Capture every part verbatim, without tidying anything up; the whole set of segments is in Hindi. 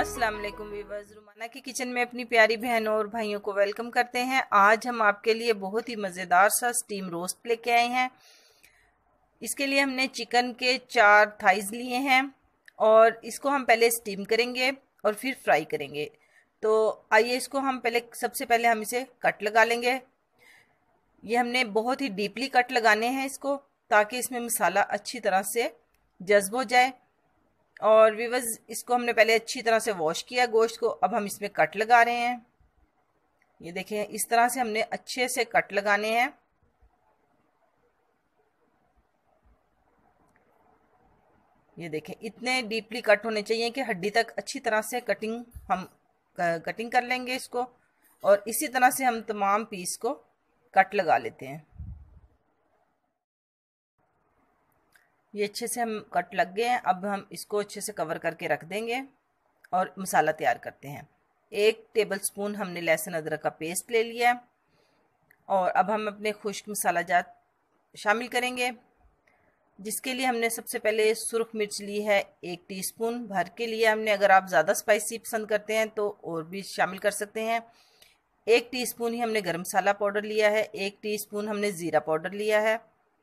अस्सलाम वालेकुम व्यूअर्स, रुमाना की किचन में अपनी प्यारी बहनों और भाइयों को वेलकम करते हैं। आज हम आपके लिए बहुत ही मज़ेदार सा स्टीम रोस्ट लेके आए हैं। इसके लिए हमने चिकन के चार थाइज लिए हैं और इसको हम पहले स्टीम करेंगे और फिर फ्राई करेंगे। तो आइए इसको हम पहले सबसे पहले हम इसे कट लगा लेंगे। ये हमने बहुत ही डीपली कट लगाने हैं इसको, ताकि इसमें मसाला अच्छी तरह से जज्ब हो जाए। और व्यूअर्स, इसको हमने पहले अच्छी तरह से वॉश किया गोश्त को। अब हम इसमें कट लगा रहे हैं। ये देखें, इस तरह से हमने अच्छे से कट लगाने हैं। ये देखें, इतने डीपली कट होने चाहिए कि हड्डी तक अच्छी तरह से कटिंग हम कटिंग कर लेंगे इसको। और इसी तरह से हम तमाम पीस को कट लगा लेते हैं। ये अच्छे से हम कट लग गए हैं। अब हम इसको अच्छे से कवर करके रख देंगे और मसाला तैयार करते हैं। एक टेबलस्पून हमने लहसुन अदरक का पेस्ट ले लिया है और अब हम अपने खुश्क मसाला जात शामिल करेंगे, जिसके लिए हमने सबसे पहले सुर्ख मिर्च ली है एक टीस्पून भर के लिए हमने। अगर आप ज़्यादा स्पाइसी पसंद करते हैं तो और भी शामिल कर सकते हैं। एक टीस्पून ही हमने गरम मसाला पाउडर लिया है। एक टीस्पून हमने ज़ीरा पाउडर लिया है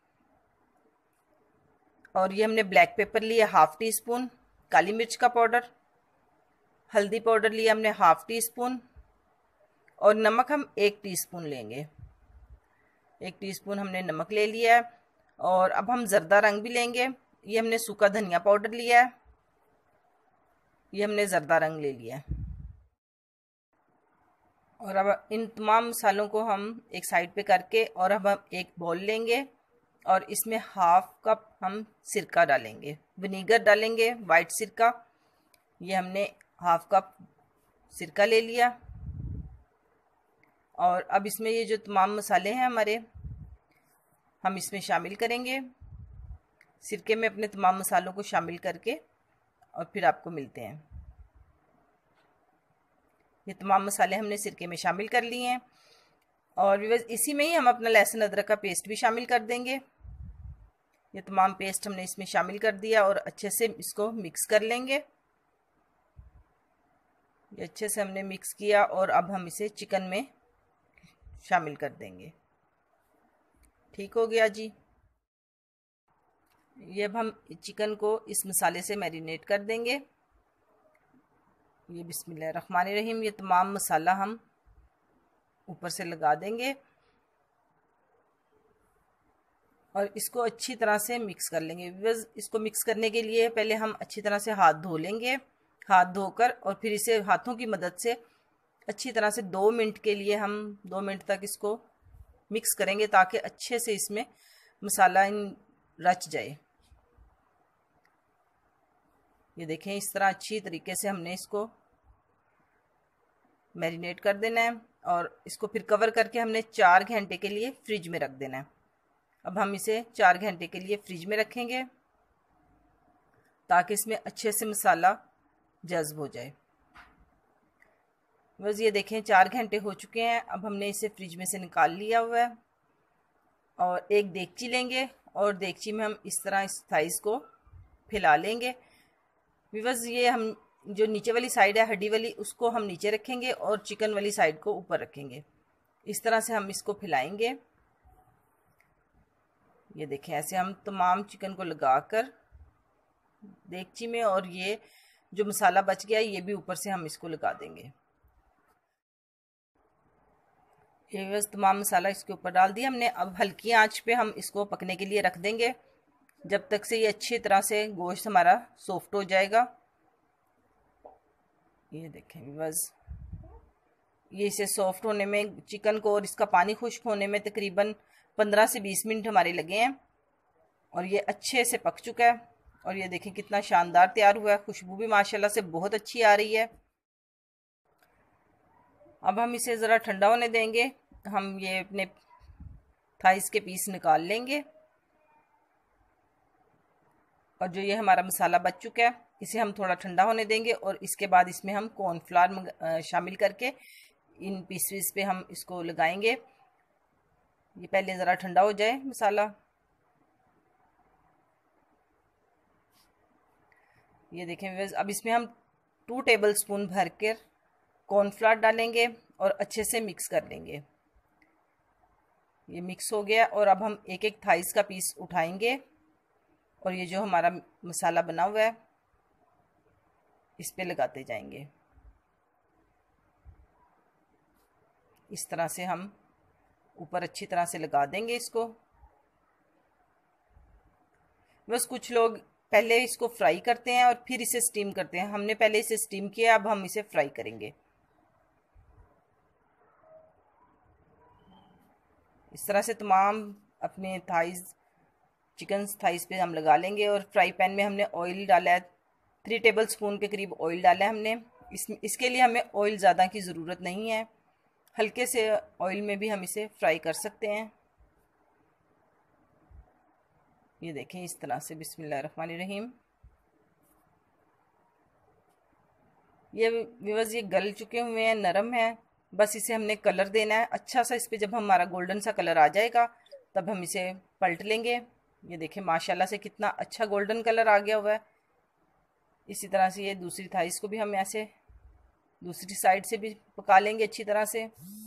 और ये हमने ब्लैक पेपर लिया हाफ टी स्पून। काली मिर्च का पाउडर, हल्दी पाउडर लिया हमने हाफ टी स्पून और नमक हम एक टीस्पून लेंगे। एक टीस्पून हमने नमक ले लिया है। और अब हम ज़र्दा रंग भी लेंगे। ये हमने सूखा धनिया पाउडर लिया है। ये हमने ज़र्दा रंग ले लिया है। और अब इन तमाम मसालों को हम एक साइड पे करके और अब हम एक बाउल लेंगे और इसमें हाफ कप हम सिरका डालेंगे, विनीगर डालेंगे, वाइट सिरका। ये हमने हाफ कप सिरका ले लिया। और अब इसमें ये जो तमाम मसाले हैं हमारे, हम इसमें शामिल करेंगे। सिरके में अपने तमाम मसालों को शामिल करके और फिर आपको मिलते हैं। ये तमाम मसाले हमने सिरके में शामिल कर लिए हैं और इसी में ही हम अपना लहसुन अदरक का पेस्ट भी शामिल कर देंगे। ये तमाम पेस्ट हमने इसमें शामिल कर दिया और अच्छे से इसको मिक्स कर लेंगे। ये अच्छे से हमने मिक्स किया और अब हम इसे चिकन में शामिल कर देंगे। ठीक हो गया जी। ये अब हम चिकन को इस मसाले से मैरिनेट कर देंगे। ये बिस्मिल्लाहिर्रहमानिर्रहीम, ये तमाम मसाला हम ऊपर से लगा देंगे और इसको अच्छी तरह से मिक्स कर लेंगे। बस इसको मिक्स करने के लिए पहले हम अच्छी तरह से हाथ धो लेंगे। हाथ धोकर और फिर इसे हाथों की मदद से अच्छी तरह से दो मिनट के लिए हम दो मिनट तक इसको मिक्स करेंगे, ताकि अच्छे से इसमें मसाला इन रच जाए। ये देखें, इस तरह अच्छी तरीके से हमने इसको मैरिनेट कर देना है और इसको फिर कवर करके हमने चार घंटे के लिए फ्रिज में रख देना है। अब हम इसे चार घंटे के लिए फ्रिज में रखेंगे, ताकि इसमें अच्छे से मसाला जज्ब हो जाए। बस ये देखें, चार घंटे हो चुके हैं। अब हमने इसे फ्रिज में से निकाल लिया हुआ है और एक देगची लेंगे और देगची में हम इस तरह इस थाइस को फैला लेंगे। बस ये हम जो नीचे वाली साइड है हड्डी वाली, उसको हम नीचे रखेंगे और चिकन वाली साइड को ऊपर रखेंगे। इस तरह से हम इसको फैलाएंगे। ये देखें, ऐसे हम तमाम चिकन को लगाकर देगची में, और ये जो मसाला बच गया ये भी ऊपर से हम इसको लगा देंगे। ये बस तमाम मसाला इसके ऊपर डाल दिया हमने। अब हल्की आंच पे हम इसको पकने के लिए रख देंगे, जब तक से ये अच्छी तरह से गोश्त हमारा सॉफ्ट हो जाएगा। ये देखें, बस ये इसे सॉफ्ट होने में, चिकन को और इसका पानी खुश्क होने में तकरीबन पंद्रह से बीस मिनट हमारे लगे हैं और ये अच्छे से पक चुका है। और ये देखें कितना शानदार तैयार हुआ है। खुशबू भी माशाल्लाह से बहुत अच्छी आ रही है। अब हम इसे ज़रा ठंडा होने देंगे। हम ये अपने थाइस के पीस निकाल लेंगे और जो ये हमारा मसाला बच चुका है इसे हम थोड़ा ठंडा होने देंगे और इसके बाद इसमें हम कॉर्नफ्लावर शामिल करके इन पीसेस पे हम इसको लगाएंगे। ये पहले ज़रा ठंडा हो जाए मसाला। ये देखें, अब इसमें हम टू टेबल स्पून भर कर कॉर्नफ्लावर डालेंगे और अच्छे से मिक्स कर लेंगे। ये मिक्स हो गया और अब हम एक एक थाइस का पीस उठाएंगे और ये जो हमारा मसाला बना हुआ है इस पे लगाते जाएंगे। इस तरह से हम ऊपर अच्छी तरह से लगा देंगे इसको। बस कुछ लोग पहले इसको फ्राई करते हैं और फिर इसे स्टीम करते हैं। हमने पहले इसे स्टीम किया, अब हम इसे फ्राई करेंगे। इस तरह से तमाम अपने थाइस चिकन थाइस पे हम लगा लेंगे। और फ्राई पैन में हमने ऑयल डाला है, थ्री टेबल स्पून के करीब ऑयल डाला है हमने। इस इसके लिए हमें ऑयल ज़्यादा की ज़रूरत नहीं है, हल्के से ऑयल में भी हम इसे फ्राई कर सकते हैं। ये देखें इस तरह से। बिस्मिल्लाहिर्रहमानिर्रहीम। ये व्यूअर्स ये गल चुके हुए हैं, नरम है। बस इसे हमने कलर देना है अच्छा सा। इस पे जब हमारा गोल्डन सा कलर आ जाएगा तब हम इसे पलट लेंगे। ये देखें माशाल्लाह से कितना अच्छा गोल्डन कलर आ गया हुआ है। इसी तरह से ये दूसरी थाइस को भी हम ऐसे दूसरी साइड से भी पका लेंगे अच्छी तरह से।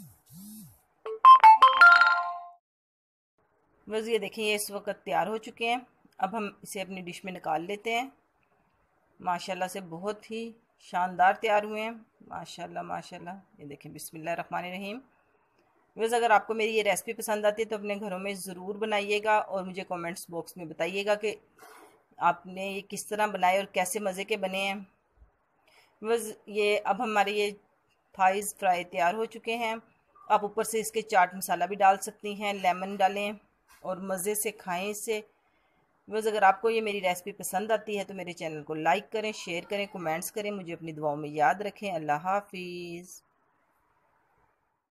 बस ये देखें ये इस वक्त तैयार हो चुके हैं। अब हम इसे अपनी डिश में निकाल लेते हैं। माशाल्लाह से बहुत ही शानदार तैयार हुए हैं। माशाल्लाह माशाल्लाह। ये देखें बिस्मिल्लाहिर्रहमानिर्रहीम। बस अगर आपको मेरी ये रेसिपी पसंद आती है तो अपने घरों में ज़रूर बनाइएगा और मुझे कमेंट्स बॉक्स में बताइएगा कि आपने ये किस तरह बनाए और कैसे मज़े के बने हैं। बस ये अब हमारे ये थाइस फ्राई तैयार हो चुके हैं। आप ऊपर से इसके चाट मसाला भी डाल सकती हैं, लेमन डालें और मज़े से खाएं इसे। बस अगर आपको ये मेरी रेसिपी पसंद आती है तो मेरे चैनल को लाइक करें, शेयर करें, कमेंट्स करें। मुझे अपनी दुआओं में याद रखें। अल्लाह हाफिज़।